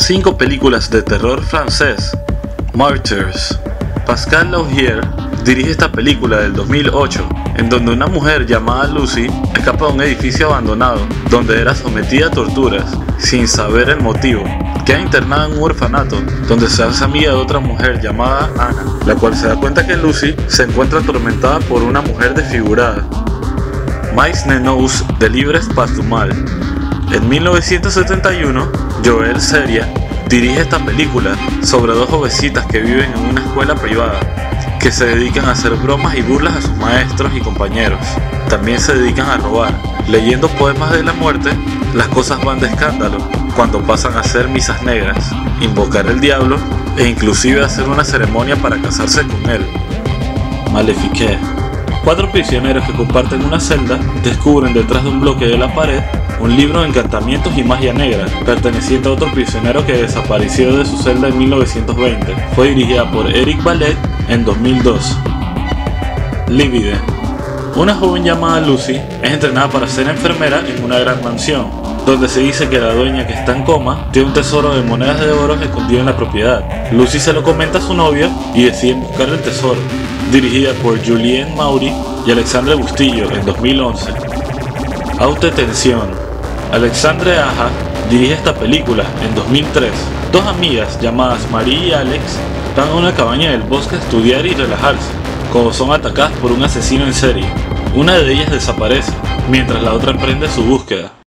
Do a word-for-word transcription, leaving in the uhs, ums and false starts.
cinco películas de terror francés, Martyrs. Pascal Laugier dirige esta película del dos mil ocho, en donde una mujer llamada Lucy escapa de un edificio abandonado, donde era sometida a torturas, sin saber el motivo. Queda internada en un orfanato, donde se hace amiga de otra mujer llamada Anna, la cual se da cuenta que Lucy se encuentra atormentada por una mujer desfigurada. Mais ne nous délivres pas du mal. En mil novecientos setenta y uno, Joël Seria dirige esta película sobre dos jovencitas que viven en una escuela privada, que se dedican a hacer bromas y burlas a sus maestros y compañeros. También se dedican a robar. Leyendo poemas de la muerte, las cosas van de escándalo cuando pasan a hacer misas negras, invocar el diablo e inclusive hacer una ceremonia para casarse con él. Maléfique. Cuatro prisioneros que comparten una celda descubren detrás de un bloque de la pared un libro de encantamientos y magia negra, perteneciente a otro prisionero que desapareció de su celda en mil novecientos veinte. Fue dirigida por Eric Vallet en dos mil dos. Livide. Una joven llamada Lucy es entrenada para ser enfermera en una gran mansión, donde se dice que la dueña, que está en coma, tiene un tesoro de monedas de oro escondido en la propiedad. Lucy se lo comenta a su novio y deciden buscar el tesoro. Dirigida por Julien Maury y Alexandre Bustillo en dos mil once. Haute Tension. Alexandre Aja dirige esta película en dos mil tres. Dos amigas llamadas Marie y Alex van a una cabaña del bosque a estudiar y relajarse, cuando son atacadas por un asesino en serie. Una de ellas desaparece, mientras la otra emprende su búsqueda.